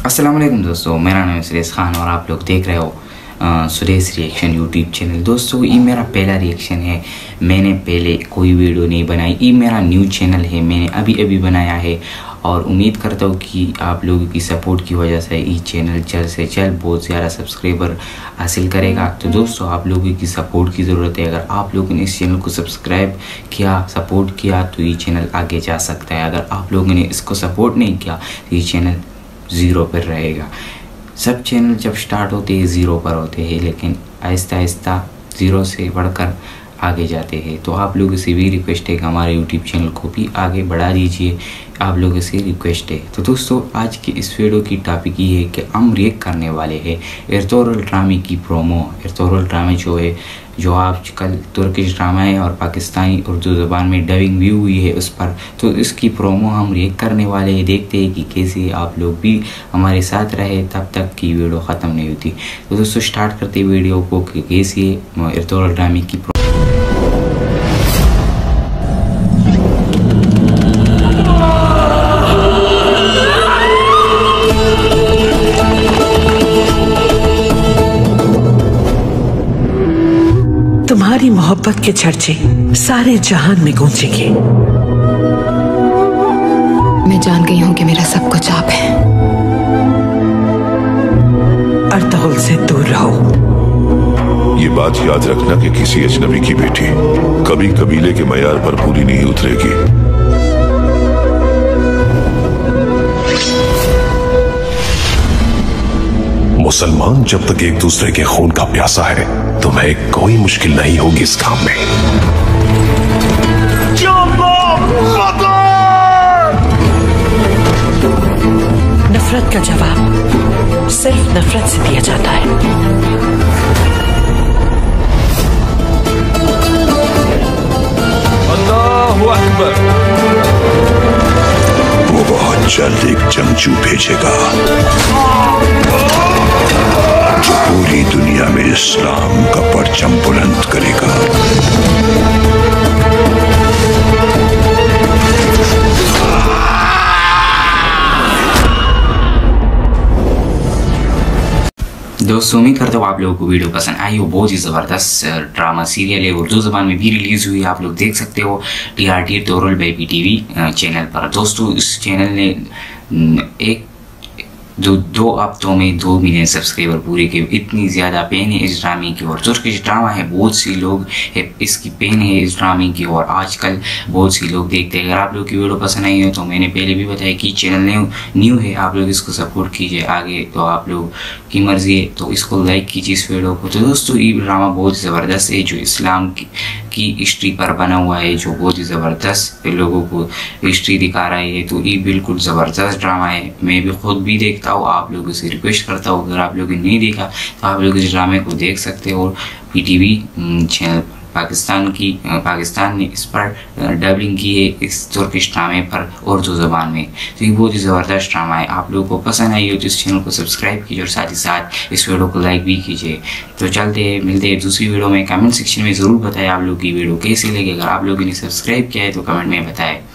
अस्सलाम वालेकुम दोस्तों, मेरा नाम है सुरेश खान और आप लोग देख रहे हो सुरेश रिएक्शन यूट्यूब चैनल। दोस्तों ये मेरा पहला रिएक्शन है। मैंने पहले कोई वीडियो नहीं बनाई। ये मेरा न्यू चैनल है, मैंने अभी बनाया है और उम्मीद करता हूँ कि आप लोगों की सपोर्ट की वजह से ये चैनल जल्द से जल्द बहुत ज़्यादा सब्सक्राइबर हासिल करेगा। तो दोस्तों आप लोगों की सपोर्ट की ज़रूरत है। अगर आप लोगों ने इस चैनल को सब्सक्राइब किया, सपोर्ट किया तो ये चैनल आगे जा सकता है। अगर आप लोगों ने इसको सपोर्ट नहीं किया तो ये चैनल ज़ीरो पर रहेगा। सब चैनल जब स्टार्ट होते हैं ज़ीरो पर होते हैं, लेकिन आहिस्ता आहिस्ता ज़ीरो से बढ़कर आगे जाते हैं। तो आप लोगों से भी रिक्वेस्ट है कि हमारे यूट्यूब चैनल को भी आगे बढ़ा दीजिए, आप लोगों से रिक्वेस्ट है। तो दोस्तों आज की इस वीडियो की टॉपिक ये है कि हम रिएक्ट करने वाले हैं एर्तुगरुल ड्रामे की प्रोमो। एर्तुगरुल ड्रामे जो आजकल तुर्किश ड्रामा है और पाकिस्तानी उर्दू ज़बान में डबिंग भी हुई है उस पर, तो इसकी प्रोमो हम रिएक्ट करने वाले हैं। देखते हैं कि कैसे आप लोग भी हमारे साथ रहे तब तक की वीडियो ख़त्म नहीं होती। तो दोस्तों स्टार्ट करते वीडियो को कि कैसे एर्तुगरुल ड्रामे की तुम्हारी मोहब्बत के चर्चे सारे जहान में गूंजेंगे। मैं जान गई हूँ कि मेरा सब कुछ आप है। अर्तुगरुल से दूर रहो। ये बात याद रखना कि किसी अजनबी की बेटी कभी कबीले के मयार पर पूरी नहीं उतरेगी। मुसलमान जब तक एक दूसरे के खून का प्यासा है, तुम्हें कोई मुश्किल नहीं होगी इस काम में। नफरत का जवाब सिर्फ नफरत से दिया जाता है। अल्लाहु अकबर। वो बहुत जल्द एक जंगजू भेजेगा जो पूरी दुनिया में इस्लाम का परचम बुलंद करेगा। दोस्तों उम्मीद करता हूँ आप लोगों को वीडियो पसंद आई हो। बहुत ही ज़बरदस्त ड्रामा सीरियल है, उर्दू ज़बान में भी रिलीज़ हुई है, आप लोग देख सकते हो TRT Ertugrul baby TV channel पर। दोस्तों इस चैनल ने दो हफ्तों में 2 मिलियन सब्सक्राइबर पूरे किए। इतनी ज़्यादा पेन है इस ड्रामे की, और तुर्किश ड्रामा है, बहुत सी लोग है इसकी पेन है इस ड्रामे की, और आजकल बहुत सी लोग देखते हैं। अगर आप लोग की वीडियो पसंद आई हो तो मैंने पहले भी बताया कि चैनल न्यू है, आप लोग इसको सपोर्ट कीजिए। आगे तो आप लोग की मर्जी है, तो इसको लाइक कीजिए इस वीडियो को। तो दोस्तों ये ड्रामा बहुत ज़बरदस्त है, जो इस्लाम की हिस्ट्री पर बना हुआ है, जो बहुत ही ज़बरदस्त लोगों को हिस्ट्री दिखा रहा है। तो ये बिल्कुल ज़बरदस्त ड्रामा है, मैं भी खुद भी देखता हूँ, आप लोगों से रिक्वेस्ट करता हूँ अगर आप लोगों ने नहीं देखा तो आप लोग इस ड्रामे को देख सकते हो। PTV चैनल पाकिस्तान ने इस पर डबिंग की है इस तुर्किश ड्रामे पर उर्दू ज़बान में। तो ये बहुत ही ज़बरदस्त ड्रामा है। आप लोगों को पसंद आई हो तो इस चैनल को सब्सक्राइब कीजिए और साथ ही साथ इस वीडियो को लाइक भी कीजिए। तो चलते मिलते हैं दूसरी वीडियो में। कमेंट सेक्शन में ज़रूर बताएं आप लोग की वीडियो कैसी लगी। अगर आप लोगों ने सब्सक्राइब किया है तो कमेंट में बताएं।